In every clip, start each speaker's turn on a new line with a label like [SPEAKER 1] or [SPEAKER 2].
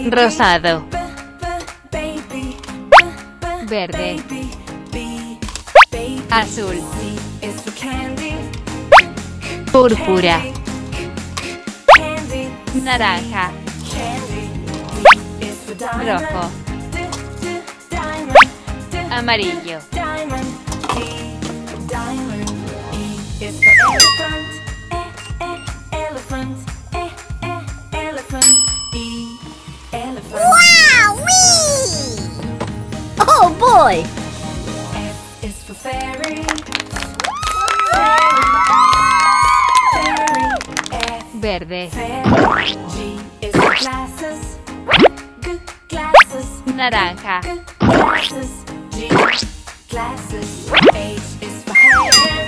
[SPEAKER 1] Rosado. Verde. Azul. Púrpura. Naranja. Rojo. Amarillo.
[SPEAKER 2] Wow-wee! Oh boy!
[SPEAKER 3] F is for fairy.
[SPEAKER 1] Verde.
[SPEAKER 3] G is for glasses. Glasses.
[SPEAKER 1] Naranja.
[SPEAKER 3] Glasses. G glasses. H is for hand.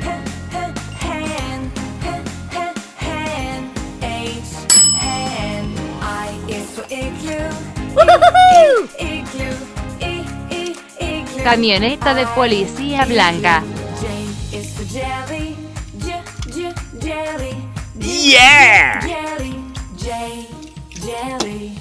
[SPEAKER 3] Hand. Hand. H hand. I is for igloo.
[SPEAKER 2] Woohoo!
[SPEAKER 3] Igloo. Igloo.
[SPEAKER 1] Camioneta de policía blanca.
[SPEAKER 3] J is for jelly. Jelly.
[SPEAKER 4] Yeah!
[SPEAKER 3] Jelly. J jelly.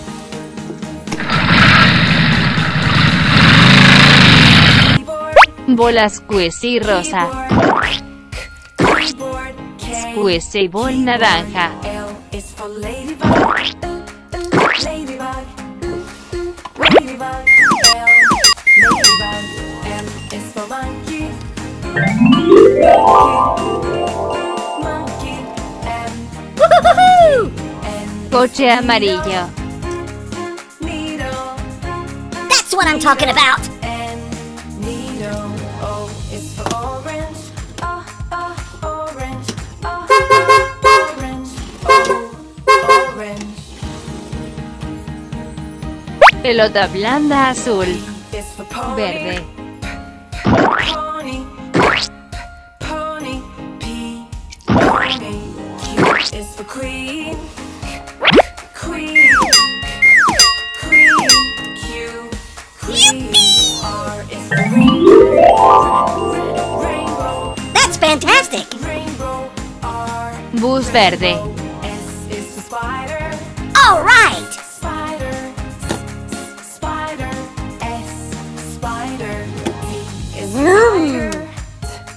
[SPEAKER 1] Bola squishy rosa.
[SPEAKER 3] Keyboard. K.
[SPEAKER 1] Squishy ball naranja.
[SPEAKER 3] L is for ladybug. Ladybug. Ladybug. L. Ladybug. M is for monkey. Monkey. M.
[SPEAKER 2] Woohoo!
[SPEAKER 3] N.
[SPEAKER 1] Coche amarillo.
[SPEAKER 3] Needle.
[SPEAKER 2] That's what I'm talking about!
[SPEAKER 3] N. Needle. O is for orange. Orange. Orange. Orange.
[SPEAKER 1] Pelota blanda azul.
[SPEAKER 3] Is for pony.
[SPEAKER 1] Verde.
[SPEAKER 3] Pony. Pony. P. Pony. Q is for queen. Queen. Queen. Q. Queen. R is for rainbow. Rainbow.
[SPEAKER 2] That's fantastic!
[SPEAKER 3] Rainbow. R.
[SPEAKER 1] Bus verde.
[SPEAKER 3] S is for spider.
[SPEAKER 2] Alright!
[SPEAKER 3] Spider. Spider. S. Spider. T is for